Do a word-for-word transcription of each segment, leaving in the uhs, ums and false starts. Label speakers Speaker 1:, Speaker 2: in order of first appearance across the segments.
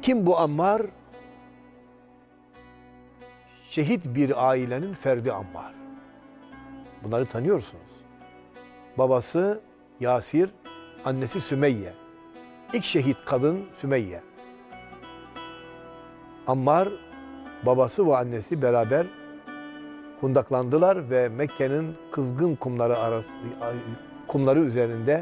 Speaker 1: Kim bu Ammar? Şehit bir ailenin ferdi Ammar. Bunları tanıyorsunuz. Babası Yasir, annesi Sümeyye. İlk şehit kadın Sümeyye. Ammar, babası ve annesi beraber kundaklandılar ve Mekke'nin kızgın kumları arası, kumları üzerinde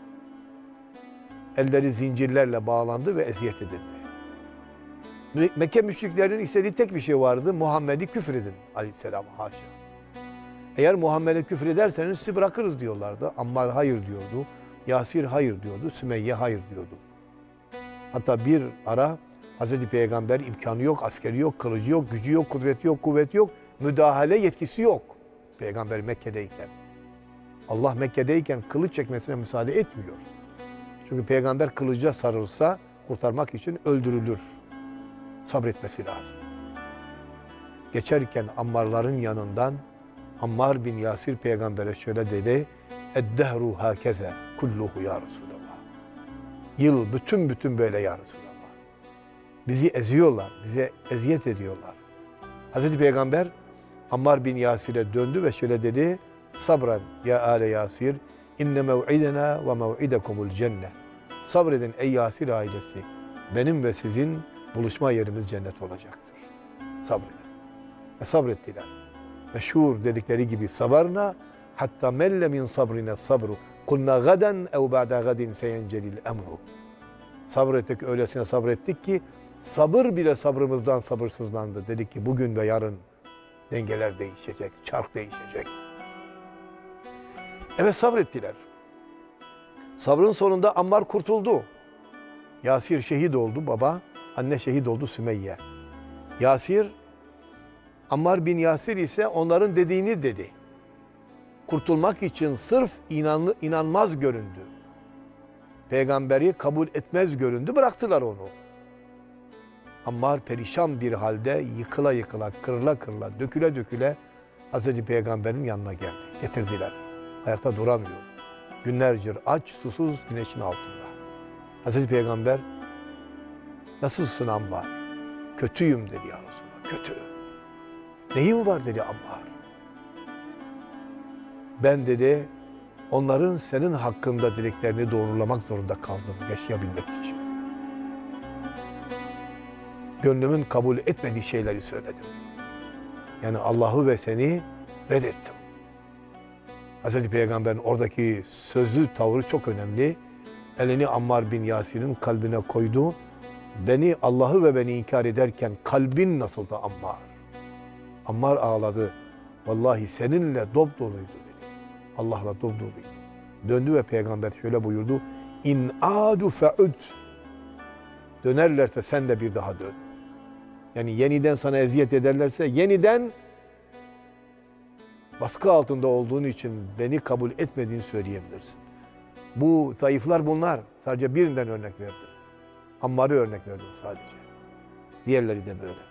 Speaker 1: elleri zincirlerle bağlandı ve eziyet edildi. Mekke müşriklerinin istediği tek bir şey vardı. Muhammed'i küfredin aleyhisselam, haşa. Eğer Muhammed'e küfrederseniz sizi bırakırız diyorlardı. Ammar hayır diyordu. Yasir hayır diyordu. Sümeyye hayır diyordu. Hatta bir ara Hazreti Peygamber imkanı yok, askeri yok, kılıcı yok, gücü yok, kudreti yok, kuvveti yok. Müdahale yetkisi yok. Peygamber Mekke'deyken. Allah Mekke'deyken kılıç çekmesine müsaade etmiyor. Çünkü Peygamber kılıca sarılsa kurtarmak için öldürülür. Sabretmesi lazım. Geçerken Ammarların yanından Ammar bin Yasir Peygamber'e şöyle dedi: "Eddehru hakeze kulluhu ya Resulallah." Yıl bütün bütün böyle ya Resulallah. Bizi eziyorlar, bize eziyet ediyorlar. Hazreti Peygamber Ammar bin Yasir'e döndü ve şöyle dedi: "Sabran ya ale Yasir, inne mev'idena ve mev'idekumul cennet." Sabredin ey Yasir ailesi. Benim ve sizin buluşma yerimiz cennet olacaktır. Sabredin. Ve sabrettiler. Meşhur dedikleri gibi sabarna hatta melle min sabrine sabru. Kulna gaden ev ba'da gadin feyencelil emru. Sabrettik, öylesine sabrettik ki sabır bile sabrımızdan sabırsızlandı. Dedik ki bugün ve yarın dengeler değişecek, çark değişecek. Evet, sabrettiler. Sabrın sonunda Ammar kurtuldu. Yasir şehit oldu baba, anne şehit oldu Sümeyye. Yasir, Ammar bin Yasir ise onların dediğini dedi. Kurtulmak için sırf inanlı, inanmaz göründü. Peygamberi kabul etmez göründü, bıraktılar onu. Ammar perişan bir halde yıkıla yıkıla, kırıla kırıla, döküle döküle Hazreti Peygamber'in yanına geldi. Getirdiler. Ayakta duramıyor. Günlerce aç, susuz güneşin altında. Hazreti Peygamber, "Nasılsın Ammar?" "Kötüyüm" dedi ya Resulallah. "Kötü." "Neyin var?" dedi Ammar. "Ben" dedi, "onların senin hakkında dediklerini doğrulamak zorunda kaldım yaşayabilmek için. Gönlümün kabul etmediği şeyleri söyledim. Yani Allah'ı ve seni reddettim." Hazreti Peygamber'in oradaki sözü, tavrı çok önemli. Elini Ammar bin Yasir'in kalbine koydu. "Beni, Allah'ı ve beni inkar ederken kalbin nasıldı Ammar?" Ammar ağladı. "Vallahi seninle dop doluydu" dedi. Allah'la dop doluydu. Döndü ve Peygamber şöyle buyurdu: "İn adu fe'ud." Dönerlerse sen de bir daha dön. Yani yeniden sana eziyet ederlerse yeniden baskı altında olduğun için beni kabul etmediğini söyleyebilirsin. Bu zayıflar bunlar. Sadece birinden örnek verdim. Ammar'ı örnek verdim sadece. Diğerleri de böyle.